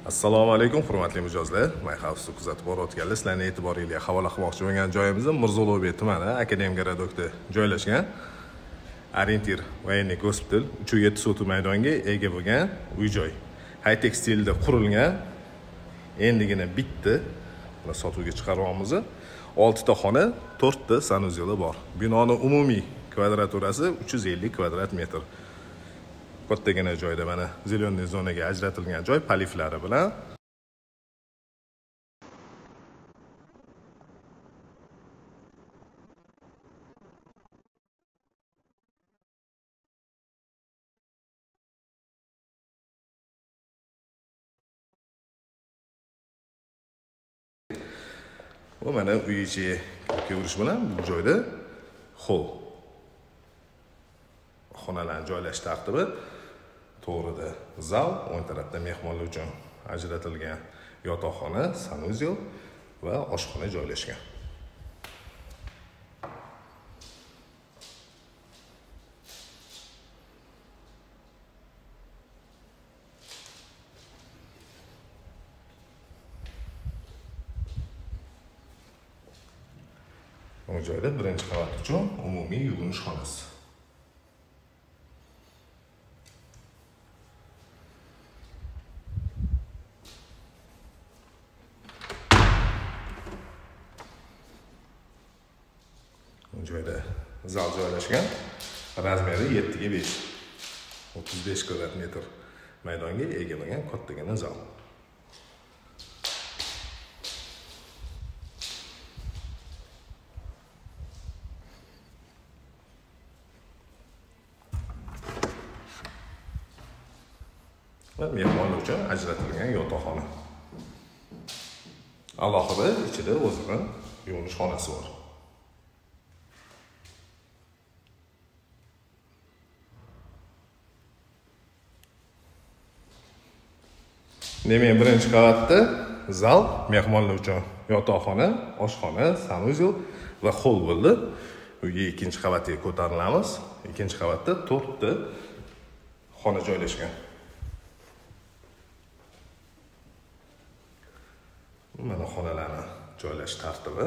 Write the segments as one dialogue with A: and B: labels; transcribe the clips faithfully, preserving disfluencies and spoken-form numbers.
A: Assalomu alaykum hurmatli mijozlar. Mayxavfsiz kuzatib borayotganlar, sizlarning e'tiboringizga havola qilmoqchi bo'lgan joyimiz Mirzo-Ulug'bek tumani Akademgaradokda joylashgan Orientir voyenniy gospital uch yetti sotuv maydonga ega bo'lgan uy-joy. High-tech stilda qurilgan. Endigina bitta buni sotuvga chiqaryapmiz. olti ta xona, to'rt ta sanuzyeli bor. Binoning umumiy kvadraturasi uch yuz ellik kvadrat metr. Kattagina joyda mana zeleniy zonaga ajratilgan joy paliflari bilan bu mana uy ichiga kirish bilan bu joyda hol xonalarni joylash tartibi to'g'rida zal, o'ng tarafda mehmonlar uchun ajratilgan yotoqxona, sanuzyel va oshxona joylashgan. Bu joyda birinchi qavat uchun umumiy yuvinish xonasi. Bu joyda zal joylashgan. Razmeri yetti ga besh. o'ttiz besh kvadrat metr maydonga ega bo'lgan kattagina zal. Va mehmonlar uchun ajratilgan yotoqxona. Alohida ichida o'zining yuvinish xonasi bor. Demak, birinchi qavatda zal, mehmonlar uchun yotoqxona, oshxona, sanuzyel va hol bo'ldi. Uyga ikkinchi qavatga ko'tarilamiz. Ikkinchi qavatda to'rt ta xona joylashgan. Mana xonalarni joylash tartibi.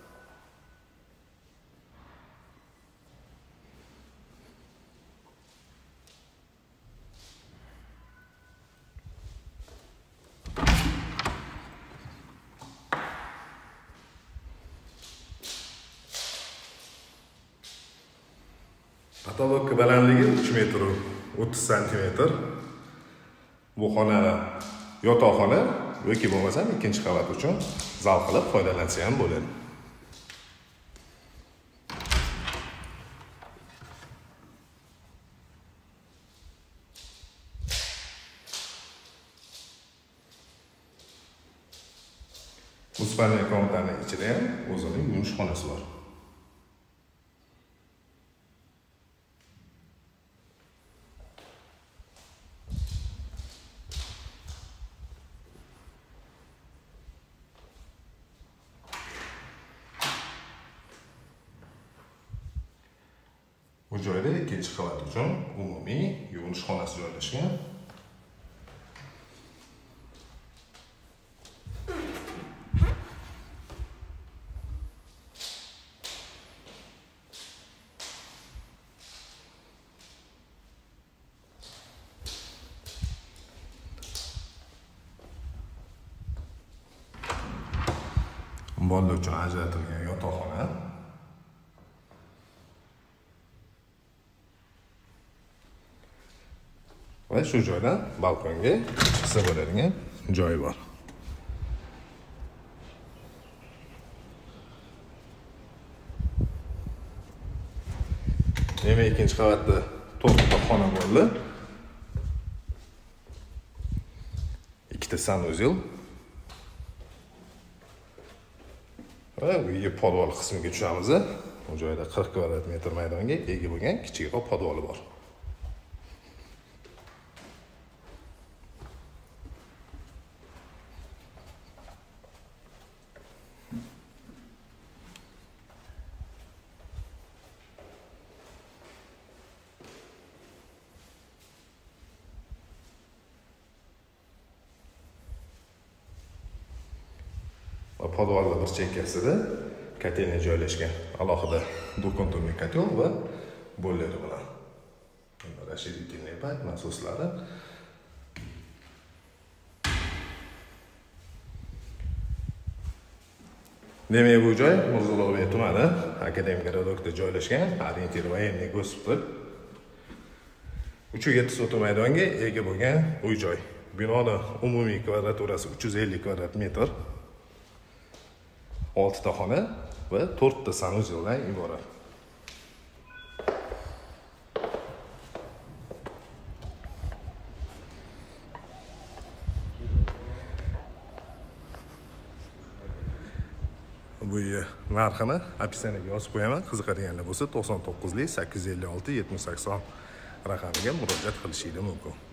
A: Patolog balandligi uch metr o'ttiz santimetr. Bu xonani yotoqxona yoki bo'lmasa ikkinchi qavat uchun zal qilib foydalansa ham bo'ladi. Bu spalniy komnataning ichida ham o'zining yuvinish xonasi bor. Bu joyda ikkinchi qavat uchun umumiy yuvinish xonasi joylashgan. Bolalar uchun ajratilgan yotoqxona. Va shu joydan balkonga chiqsa bo'ladigan joy bor. Demak, ikkinchi qavatda to'rt ta xona bo'ldi. ikkita sanuzyel. Va uyga podval qismiga tushamiz. Bu joyda qirq kvadrat metr maydonga ega bo'lgan kichikroq podvali bor. podvalda bir chekkasida kotelni joylashgan. Alohida двухконтурный котел va boileri bilan. Расширительный пад nasoslari. Demak, bu joy Mirzo-Ulug'bek tumani Akademik Rodokda joylashgan. Orientir военный gospital. uch yuz yetti sotuv maydonga ega bo'lgan uy-joy. Binoning umumiy kvadraturasi uch yuz ellik kvadrat metr. olti ta xona va to'rt ta sanuzeldan iborat. Bu narxini opisiyaga yozib qo'yaman. Qiziqadiganlar bo'lsa to'qson to'qqiz sakkiz yuz ellik olti yetmish sakson raqamiga murojaat qilishingiz mumkin.